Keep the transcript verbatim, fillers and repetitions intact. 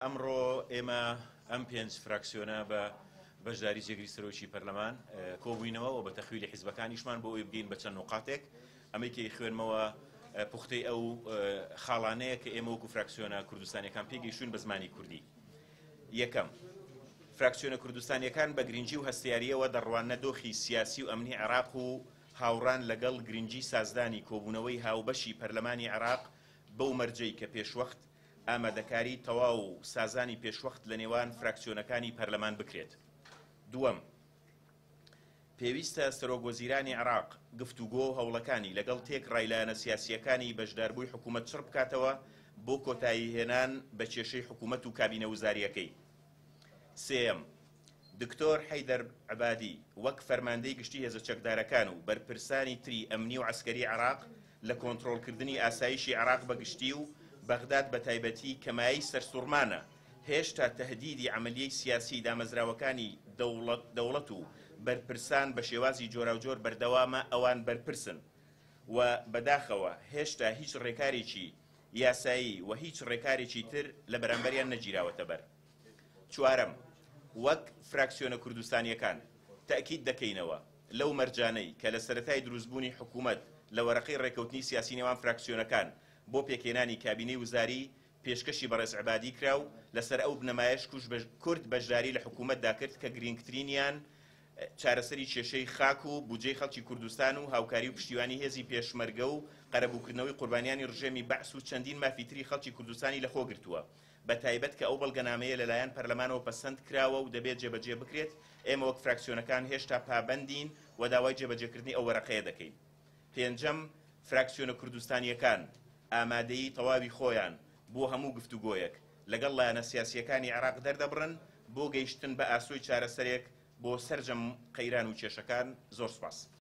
ئەمڕۆ ئێمە ئەم پێنج فراکسیۆنە بە بەشداری جێگری سەرۆکی پەرلەمان کۆبووینەوە و بە تەخویلی حیزبەکانیشمان بۆ ئەوی بگەین بە چەند نقاطێک ئەمەیەکی خوێنمەوە پوختەی ئەو خاڵانەیە کە ئێمە وەکو فراکسیۆنە کوردستانیەکان پێگەیشتوون بە زمانی کوردی. یەکەم، فراکسیۆنە کوردستانیەکان بە گرنگی و هەستیاریەوە دەڕوانە دۆخی سیاسی و ئەمنی عێراق و هاوڕان لەگەڵ گرنگی سازدانی کۆبوونەوەی هاوبەشی پەرلەمانی عێراق بەو مەرجەی کە پێشوەخت ئامادەکاری تەواو و سازانی پێشوەخت لە نێوان فراکسیۆنەکانی پەرلەمان بکرێت. دووەم، پێویستە سەرۆکوەزیرانی عێراق گفتوگۆ و هەوڵەکانی لەگەڵ تێک ڕایلایەنە سیاسیەکانی بەشداربووی حکوومەت چڕ بکاتەوە بۆ کۆتایی هێنان بە کێشەی حکوومەت و کابینە وزاریەکەی. سێەم، دکتۆر حەیدەر عەبادی وەک فەرماندەی گشتی هێزە چەکدارەکان و بەرپرسانی تری ئەمنی و عەسکەری عێراق لە کۆنتڕۆڵکردنی ئاسایشی عێراق بەگشتی و بەغداد بە تایبەتی کەمایی سەرسوڕمانە هێشتا تەهدیدی عەمەلیەی سیاسی دامەزراوەکانی دەوڵەت و بەرپرسان بە شێوازی جۆراوجۆر بەردەوامە ئەوان بەرپرسن و بەداخەوە هێشتا هیچ ڕێکارێکی یاسایی و هیچ ڕێکارێکی تر لە بەرامبەریان نەگیراوەتە بەر. چوارەم، وەک فراکسیۆنە کوردستانیەکان تاکید دەکەینەوە لەو مەرجانەی کە لە سەرەتای دروستبوونی حکوومەت لە وەرەقەی ڕێکەوتنی سیاسی نێوان فراکسیۆنەکان بۆ پێکهێنانی کابینەی وزاری پێشکەشی بەڕێز عەبادی کرا و لەسەر ئەو بنەمایش کورد بەشداری لە حکوومەتدا کرد کە گرنگترینیان چارەسەری کێشەی خاک و بودجەی خەڵکی کوردستان و هاوکاری و پشتیوانی هێزی پێشمەرگە و قەرەبووکردنەوەی قوربانیانی ڕژێمی بەعس و چەندین مافیتری خەڵکی کوردستانی لەخۆ گرتووە. بە تایبەت کە ئەو بەڵگەنامەیە لەلایەن پەرلەمانەوە پەسەند کراوە و دەبێت جێبەجێ بکرێت، ئێمە وەک فراکسیۆنەکان هێشتا پابەندین و داوای جێبەجێکردنی ئەو وەرەقەیە دەکەین. پێنجەم، فراکسیۆنە کوردستانیەکان ئامادەیی تەواوی خۆیان بۆ هەموو گفتوگۆیەک لەگەڵ لایەنە سیاسیەکانی عێراق دەردەبڕن بۆ گەیشتن بە ئاسۆی چارەسەرێک بۆ سەرجەم قەیران و کێشەکان. زۆر سوپاس.